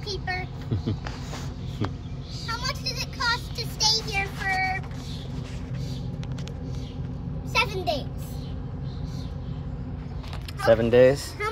shopkeeper. How much does it cost to stay here for 7 days? 7 days? How